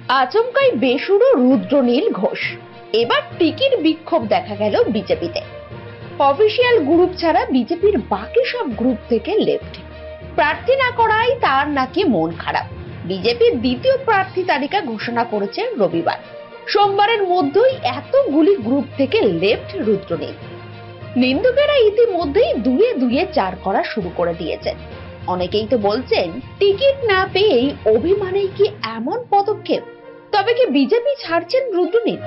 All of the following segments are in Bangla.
আচমকাই বেসুরো রুদ্রনীল ঘোষ। এবার টিকির বিক্ষোভ দেখা গেল বিজেপিতে। অফিসিয়াল গ্রুপ ছাড়া বিজেপির বাকি সব গ্রুপ থেকে লেফট। প্রার্থী না করায় তার নাকি মন খারাপ। বিজেপির দ্বিতীয় প্রার্থী তালিকা ঘোষণা করেছে রবিবার। সোমবারের মধ্যেই এতগুলি গ্রুপ থেকে লেফট রুদ্রনীল। নিন্দুকেরা ইতিমধ্যেই দুয়ে দুয়ে চার করা শুরু করে দিয়েছেন। অনেকেই তো বলছেন, টিকিট না পেয়েই অভিমানেই কি এমন পদক্ষেপ? তবে কি বিজেপি ছাড়ছেন রুদ্রনীল?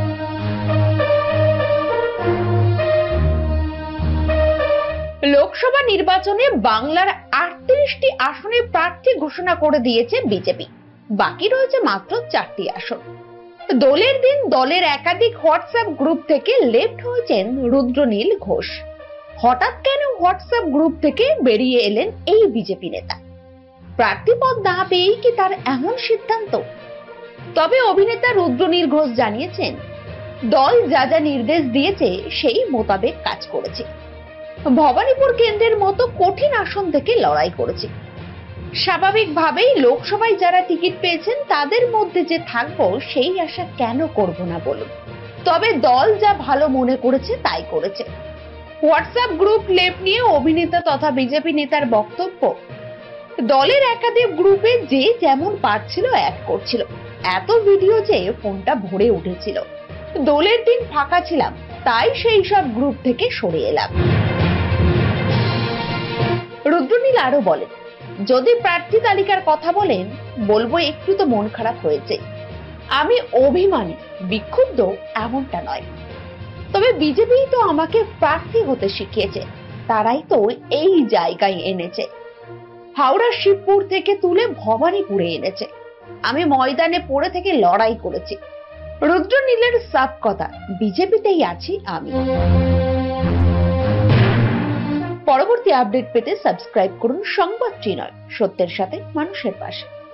লোকসভা নির্বাচনে বাংলার 38টি আসনে প্রার্থী ঘোষণা করে দিয়েছে বিজেপি। বাকি রয়েছে মাত্র 4টি আসন। দলের দিন দলের একাধিক হোয়াটসঅ্যাপ গ্রুপ থেকে লেফট হয়েছেন রুদ্রনীল ঘোষ। হঠাৎ কেন হোয়াটসঅ্যাপ গ্রুপ থেকে বেরিয়ে এলেন এই বিজেপি নেতা? প্রার্থী পদ না পেয়েই কি তার এমন সিদ্ধান্ত? তবে অভিনেতা রুদ্রনীল ঘোষ জানিয়েছেন, দল যা যা নির্দেশ দিয়েছে সেই মোতাবেক কাজ করেছে। ভবানীপুর কেন্দ্রের মতো কঠিন আসন থেকে লড়াই করেছে। স্বাভাবিকভাবেই লোকসভায় যারা টিকিট পেয়েছেন তাদের মধ্যে যে থাকবো সেই আশা কেন করব না বলুন। তবে দল যা ভালো মনে করেছে তাই করেছে। হোয়াটসঅ্যাপ গ্রুপ লেফট নিয়ে অভিনেতা তথা বিজেপি নেতার বক্তব্য, দলের একাধিক গ্রুপে যে যেমন পারছিল অ্যাড করছিল। এত ভিডিও যে ফোনটা ভরে উঠেছিল। দলের দিন ফাঁকা ছিলাম, তাই সেই সব গ্রুপ থেকে সরে এলাম। রুদ্রনীল আরো বলেন, যদি প্রার্থী তালিকার কথা বলেন, বলবো একটু তো মন খারাপ হয়েছে। আমি অভিমানী, বিক্ষুব্ধ এমনটা নয়। তবে বিজেপি তো আমাকে প্রার্থী হতে শিখিয়েছে, তারাই তো এই জায়গায় এনেছে। হাওড়া শিবপুর থেকে তুলে ভবানীপুরে এনেছে। আমি ময়দানে পড়ে থেকে লড়াই করেছি। রুদ্রনীলের সাফ কথা, বিজেপিতেই আছি আমি। পরবর্তী আপডেট পেতে সাবস্ক্রাইব করুন সংবাদ ত্রিনয়, সত্যের সাথে মানুষের পাশে।